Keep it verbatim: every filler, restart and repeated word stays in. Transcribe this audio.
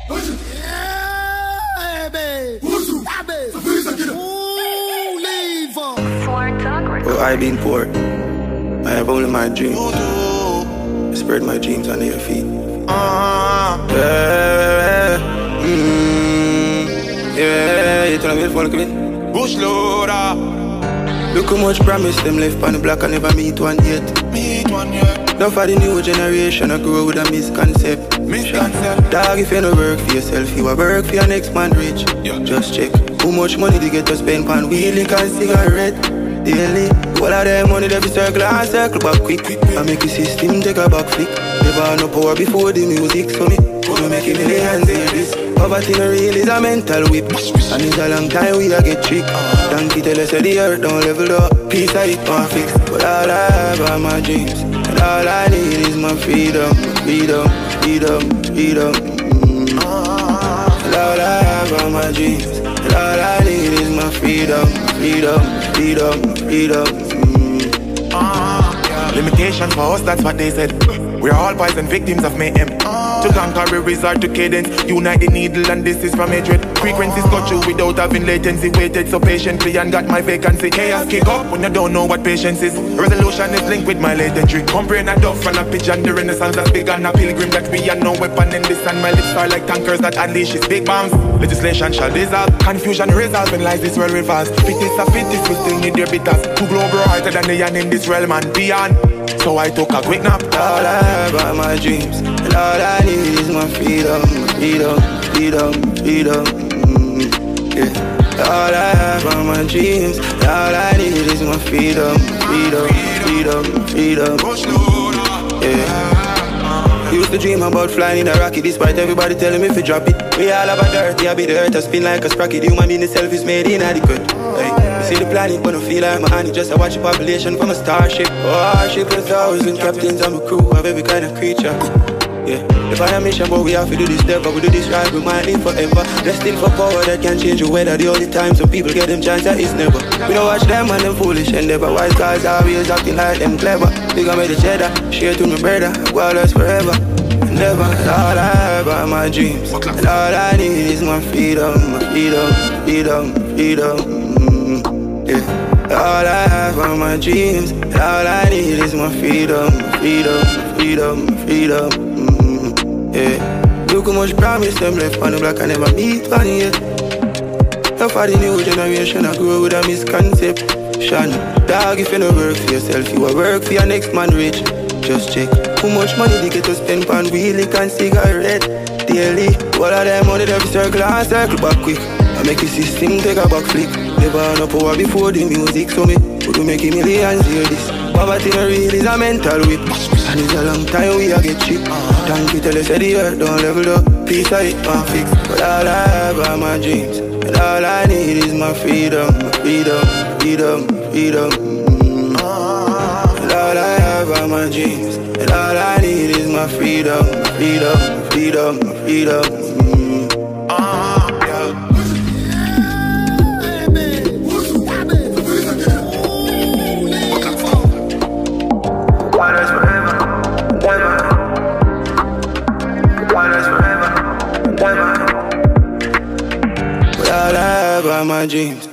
Oh, I've been poor. I have only my dreams. I spread my dreams under your feet. Uh, yeah, mm, yeah, you tell me if you want to come in. Bush loader. Look how much promise them left on the block. I never meet one yet. Meet one yet. Now for the new generation, I grow with a misconcept. Misconcept. Dog, if you no work for yourself, you a work for your next man rich. Yeah. Just check how much money they get to spend on wheelie and cigarette. Daily, all of them money they be circle and circle back quick. I make the system take a back flick. Never had no power before the music, so me gonna make it millions hear this. Poverty no real is a mental whip, and it's a long time we a get tricked. Donkey tell us that the earth don't level up, peace I it can't fix. But all I have are my dreams, and all I need is my freedom, freedom, freedom, freedom. Mm. And all I have are my dreams, and all I need is my freedom, freedom, freedom, freedom. Mm. Uh, yeah. Limitations for us, that's what they said. We're all poison victims of mayhem. Uh, to conquer we resort to cadence. Unite the needle and this is from hatred. Frequencies go through without having latency. Waited so patiently and got my vacancy. Chaos kick up when you don't know what patience is. Resolution is linked with my latency. Comprehend a dove and a pigeon. The renaissance that's big and a pilgrim that we are no weapon in this. And my lips are like tankers that unleashes big bombs. Legislation shall dissolve. Confusion resolve when lies this world reverse. Fittest of fittest, we still need their bitters. Two global brighter than the end in this realm and beyond. So I took a quick nap. All I have are my dreams, and all I need is my freedom, freedom, freedom, freedom. Mm, yeah. All I have are my dreams, and all I need is my freedom, freedom, freedom, freedom. Mm, yeah. Used to dream about flying in a rocket, despite everybody telling me if you drop it. We all have a dirty, I be the earth, I spin like a sprocket. Human being itself is made inadequate. Hey. See the planet, but I feel like my honey. Just I watch the population from a starship. Oh, a ship with a thousand captains. I'm a crew of every kind of creature. Yeah, if I am mission, but we have to do this step. But we do this right, we might live forever. Destined for power that can change the weather. The only time some people get them chance that is never. We don't watch them and them foolish endeavor. Wise guys always acting like them clever. We gon' make the cheddar, share to my brother. Wireless forever, never. All I have are my dreams, and all I need is my freedom, my freedom, freedom, freedom. Yeah. All I have are my dreams, and all I need is my freedom, freedom, freedom, freedom. Mm, yeah. Look how much promise them left on the block, I never meet one yet. Now for the new generation, I grow with a misconception. Dog, if you no work for yourself, you a work for your next man rich. Just check how much money they get to spend on wheelie and cigarette. Daily, all of them money they be circle and circle back quick. I make the system take a back flick. Never had no power before the music, so me would make millions hear this. Poverty no real is a mental whip, and it's a long time we a get cheap. Thank you tell us that the earth don't level up, peace I it can't fix. But all I have are my dreams, and all I need is my freedom, my freedom, freedom, freedom. Mm. And all I have are my dreams, and all I need is my freedom, freedom, freedom, freedom. Mm. Uh, yeah. Wireless forever, never. Wireless forever, never. But all I have are my dreams.